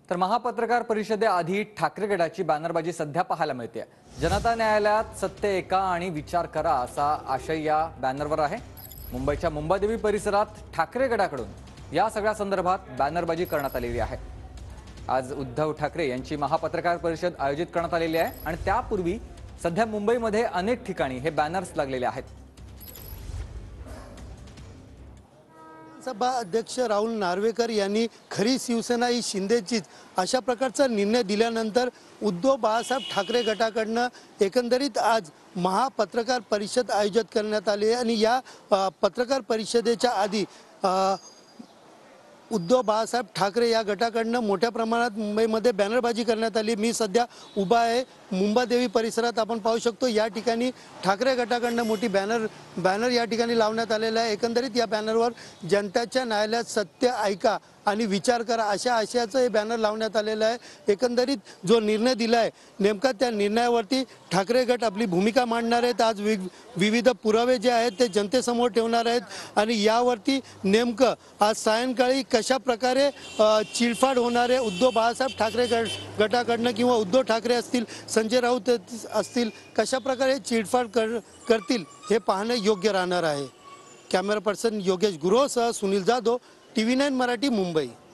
तर महापत्रकार परिषदेआधी ठाकरे गटाची बॅनरबाजी सध्या पाहायला मिळते। जनता न्यायालयात सत्य ऐका आणि विचार करा असा आशय या बॅनरवर आहे। मुंबईच्या मुंबादेवी परिसरात ठाकरे गटाकडून या सगळ्या संदर्भात बॅनरबाजी करण्यात आलेली आहे। आज उद्धव ठाकरे यांची महापत्रकार परिषद आयोजित करण्यात आलेली आहे आणि त्यापूर्वी सध्या मुंबईमध्ये अनेक ठिकाणी हे बॅनर्स लागलेले आहेत। सभा अध्यक्ष राहुल नार्वेकर यांनी खरी शिवसेना ही शिंदेचीच अशा प्रकारचा निर्णय दिल्यानंतर उद्धव बाळासाहेब ठाकरे गटाकडनं एकंदरीत आज महापत्रकार परिषद आयोजित करण्यात आली आहे आणि या पत्रकार परिषदेच्या आधी उद्धव बाळासाहेब ठाकरे या गटाकडनं मोठ्या प्रमाणात मुंबईमध्ये बॅनरबाजी करण्यात आली। मी सध्या उभा आहे मुंबादेवी परिसरात। आपण पाहू शकतो या ठिकाणी ठाकरे गटाकडनं मोठी बॅनर या ठिकाणी लावण्यात आलेला आहे। एकंदरीत या बॅनरवर जनतेच्या न्यायालयात सत्य ऐका आणि विचार करा अशा आशयाचं हे बॅनर लावण्यात आलेलं आहे। एकंदरीत जो निर्णय दिला आहे नेमका त्या निर्णयावरती ठाकरे गट आपली भूमिका मांडणार आहेत। आज विविध पुरावे जे आहेत ते जनतेसमोर ठेवणार आहेत आणि यावरती नेमकं आज सायंकाळी कशा प्रकारे चिरफाड होणार आहे उद्धव बाळासाहेब ठाकरे गटाकडनं किंवा उद्धव ठाकरे असतील संजय राऊत असतील कशा प्रकारे चिरफाड करतील हे पाहणं योग्य राहणार आहे। कॅमेरा पर्सन योगेश गुरोसह सुनील जाधव, TV9 मराठी, मुंबई।